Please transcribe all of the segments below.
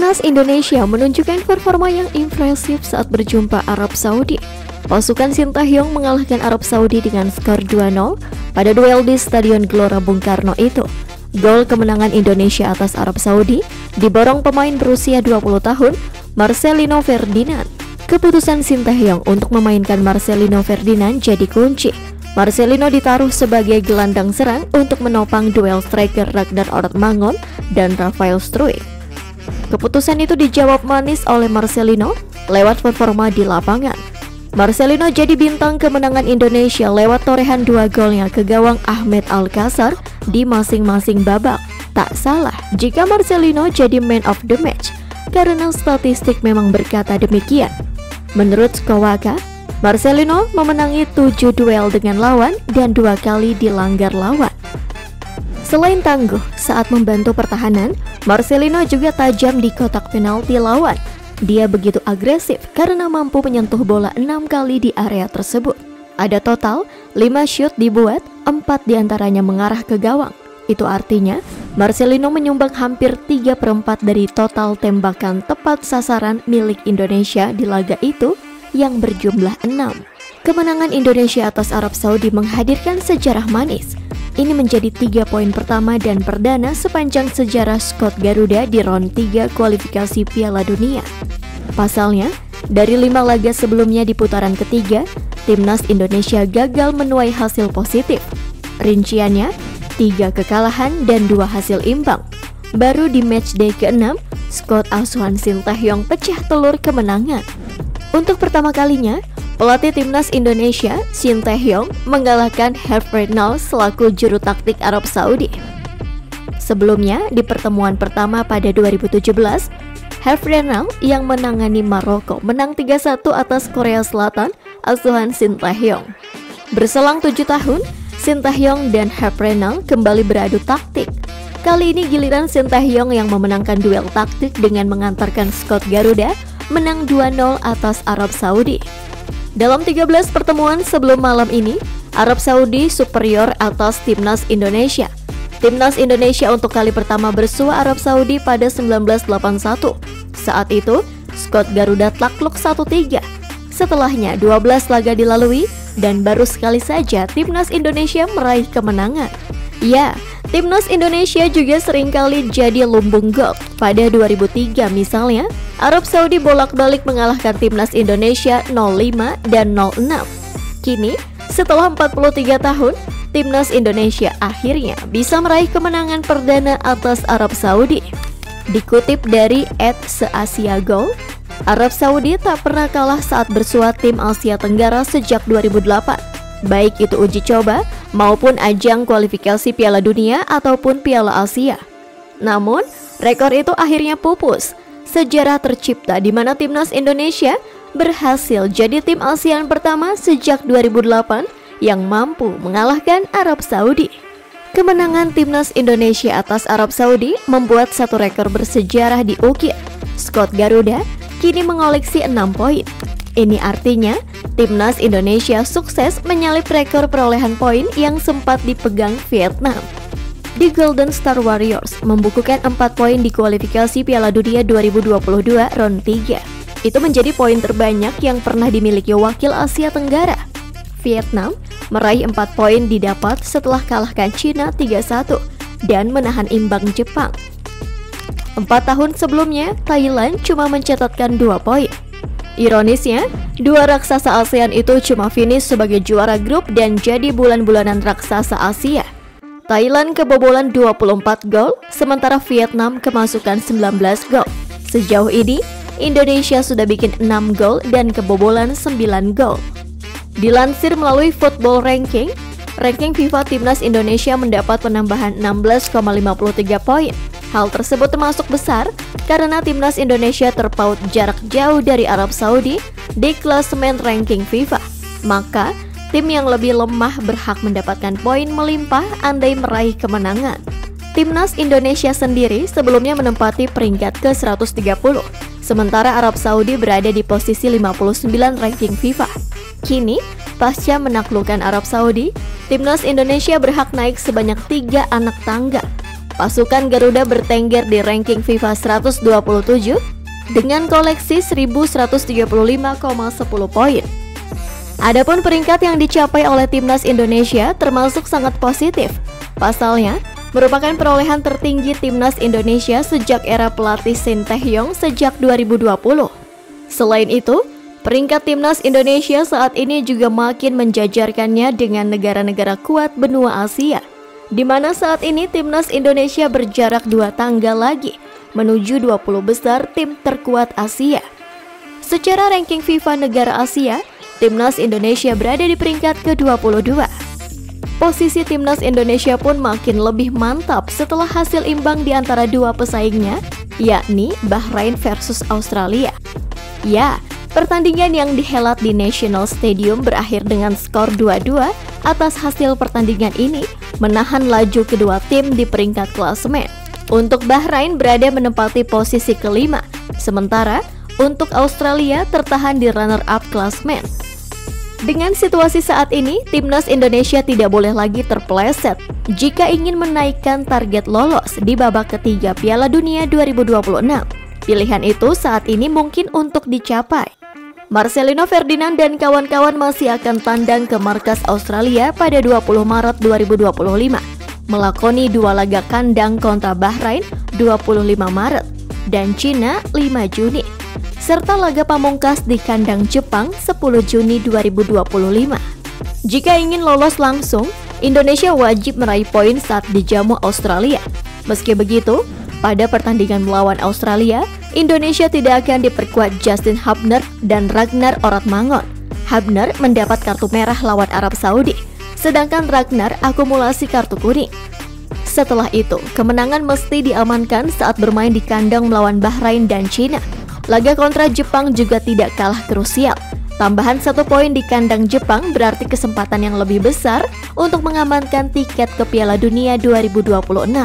Timnas Indonesia menunjukkan performa yang impresif saat berjumpa Arab Saudi. Pasukan Sintayong mengalahkan Arab Saudi dengan skor 2-0 pada duel di Stadion Gelora Bung Karno itu. Gol kemenangan Indonesia atas Arab Saudi diborong pemain berusia 20 tahun, Marcelino Ferdinand. Keputusan Sintayong untuk memainkan Marcelino Ferdinand jadi kunci. Marcelino ditaruh sebagai gelandang serang untuk menopang duel striker Ragnar Ortmangon dan Rafael Struijk. Keputusan itu dijawab manis oleh Marcelino lewat performa di lapangan. Marcelino jadi bintang kemenangan Indonesia lewat torehan 2 golnya ke gawang Ahmed Alkasar di masing-masing babak. Tak salah jika Marcelino jadi man of the match, karena statistik memang berkata demikian. Menurut Skowaka, Marcelino memenangi 7 duel dengan lawan dan 2 kali dilanggar lawan. Selain tangguh saat membantu pertahanan, Marcelino juga tajam di kotak penalti lawan. Dia begitu agresif karena mampu menyentuh bola 6 kali di area tersebut. Ada total 5 shoot dibuat, 4 diantaranya mengarah ke gawang. Itu artinya Marcelino menyumbang hampir 3/4 dari total tembakan tepat sasaran milik Indonesia di laga itu yang berjumlah 6. Kemenangan Indonesia atas Arab Saudi menghadirkan sejarah manis. Ini menjadi 3 poin pertama dan perdana sepanjang sejarah skuad Garuda di round 3 kualifikasi Piala Dunia. Pasalnya, dari 5 laga sebelumnya di putaran ketiga, Timnas Indonesia gagal menuai hasil positif. Rinciannya, 3 kekalahan dan 2 hasil imbang. Baru di matchday ke-6, skuad asuhan Sintayong pecah telur kemenangan. Untuk pertama kalinya, pelatih Timnas Indonesia, Sintayong, mengalahkan Hervé Renard selaku juru taktik Arab Saudi. Sebelumnya, di pertemuan pertama pada 2017, Hervé Renard yang menangani Maroko menang 3-1 atas Korea Selatan asuhan Sintayong. Berselang 7 tahun, Sintayong dan Hervé Renard kembali beradu taktik. Kali ini giliran Sintayong yang memenangkan duel taktik dengan mengantarkan skuad Garuda menang 2-0 atas Arab Saudi. Dalam 13 pertemuan sebelum malam ini, Arab Saudi superior atas Timnas Indonesia. Timnas Indonesia untuk kali pertama bersua Arab Saudi pada 1981. Saat itu, skuad Garuda takluk 1-3. Setelahnya 12 laga dilalui dan baru sekali saja Timnas Indonesia meraih kemenangan. Ya, Timnas Indonesia juga seringkali jadi lumbung gol. Pada 2003 misalnya, Arab Saudi bolak-balik mengalahkan Timnas Indonesia 0-5 dan 0-6. Kini, setelah 43 tahun, Timnas Indonesia akhirnya bisa meraih kemenangan perdana atas Arab Saudi. Dikutip dari @seasiagol, Arab Saudi tak pernah kalah saat bersua tim Asia Tenggara sejak 2008. Baik itu uji coba maupun ajang kualifikasi Piala Dunia ataupun Piala Asia. Namun, rekor itu akhirnya pupus. Sejarah tercipta di mana Timnas Indonesia berhasil jadi tim ASEAN pertama sejak 2008 yang mampu mengalahkan Arab Saudi. Kemenangan Timnas Indonesia atas Arab Saudi membuat satu rekor bersejarah diukir. Skuad Garuda kini mengoleksi 6 poin. Ini artinya Timnas Indonesia sukses menyalip rekor perolehan poin yang sempat dipegang Vietnam. The Golden Star Warriors membukukan 4 poin di kualifikasi Piala Dunia 2022 round 3. Itu menjadi poin terbanyak yang pernah dimiliki wakil Asia Tenggara. Vietnam meraih 4 poin didapat setelah kalahkan Cina 3-1 dan menahan imbang Jepang. 4 tahun sebelumnya, Thailand cuma mencatatkan 2 poin. Ironisnya, 2 raksasa ASEAN itu cuma finish sebagai juara grup dan jadi bulan-bulanan raksasa Asia. Thailand kebobolan 24 gol, sementara Vietnam kemasukan 19 gol. Sejauh ini, Indonesia sudah bikin 6 gol dan kebobolan 9 gol. Dilansir melalui Football Ranking, ranking FIFA Timnas Indonesia mendapat penambahan 16,53 poin. Hal tersebut termasuk besar karena Timnas Indonesia terpaut jarak jauh dari Arab Saudi di klasemen ranking FIFA. Maka, tim yang lebih lemah berhak mendapatkan poin melimpah andai meraih kemenangan. Timnas Indonesia sendiri sebelumnya menempati peringkat ke-130, sementara Arab Saudi berada di posisi 59 ranking FIFA. Kini, pasca menaklukkan Arab Saudi, Timnas Indonesia berhak naik sebanyak 3 anak tangga. Pasukan Garuda bertengger di ranking FIFA 127 dengan koleksi 1135,10 poin. Adapun peringkat yang dicapai oleh timnas Indonesia termasuk sangat positif. Pasalnya, merupakan perolehan tertinggi timnas Indonesia sejak era pelatih Shin Tae-yong sejak 2020. Selain itu, peringkat timnas Indonesia saat ini juga makin menjajarkannya dengan negara-negara kuat benua Asia, di mana saat ini timnas Indonesia berjarak 2 tangga lagi menuju 20 besar tim terkuat Asia. Secara ranking FIFA negara Asia, timnas Indonesia berada di peringkat ke-22. Posisi timnas Indonesia pun makin lebih mantap setelah hasil imbang di antara dua pesaingnya, yakni Bahrain versus Australia. Ya, pertandingan yang dihelat di National Stadium berakhir dengan skor 2-2. Atas hasil pertandingan ini, menahan laju kedua tim di peringkat klasemen. Untuk Bahrain berada menempati posisi kelima, sementara untuk Australia tertahan di runner-up klasemen. Dengan situasi saat ini, timnas Indonesia tidak boleh lagi terpeleset jika ingin menaikkan target lolos di babak ketiga Piala Dunia 2026. Pilihan itu saat ini mungkin untuk dicapai. Marcelino Ferdinand dan kawan-kawan masih akan tandang ke markas Australia pada 20 Maret 2025, melakoni 2 laga kandang kontra Bahrain 25 Maret dan Cina 5 Juni. Serta laga pamungkas di kandang Jepang 10 Juni 2025. Jika ingin lolos langsung, Indonesia wajib meraih poin saat dijamu Australia. Meski begitu, pada pertandingan melawan Australia, Indonesia tidak akan diperkuat Justin Hubner dan Ragnar Oratmangun. Hubner mendapat kartu merah lawan Arab Saudi, sedangkan Ragnar akumulasi kartu kuning. Setelah itu, kemenangan mesti diamankan saat bermain di kandang melawan Bahrain dan Cina. Laga kontra Jepang juga tidak kalah krusial. Tambahan 1 poin di kandang Jepang berarti kesempatan yang lebih besar untuk mengamankan tiket ke Piala Dunia 2026.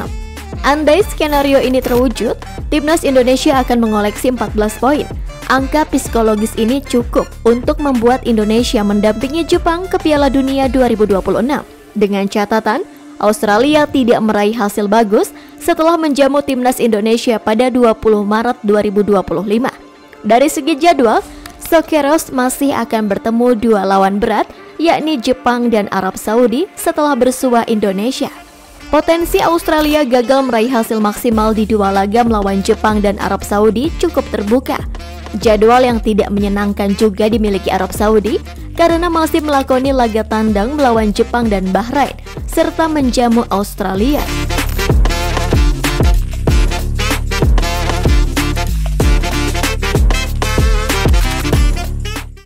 Andai skenario ini terwujud, timnas Indonesia akan mengoleksi 14 poin. Angka psikologis ini cukup untuk membuat Indonesia mendampingi Jepang ke Piala Dunia 2026. Dengan catatan, Australia tidak meraih hasil bagus setelah menjamu timnas Indonesia pada 20 Maret 2025. Dari segi jadwal, Socceroos masih akan bertemu 2 lawan berat, yakni Jepang dan Arab Saudi setelah bersua Indonesia. Potensi Australia gagal meraih hasil maksimal di 2 laga melawan Jepang dan Arab Saudi cukup terbuka. Jadwal yang tidak menyenangkan juga dimiliki Arab Saudi karena masih melakoni laga tandang melawan Jepang dan Bahrain serta menjamu Australia.